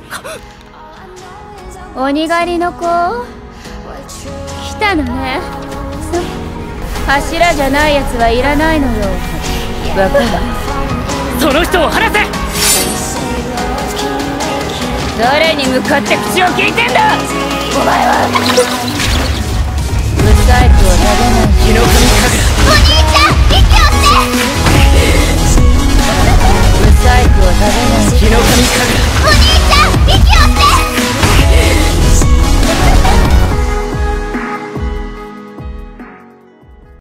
鬼狩りの子来たのね。柱じゃないやつはいらないのよ。わかる。 その人を離せ。 誰に向かって口を聞いてんだ。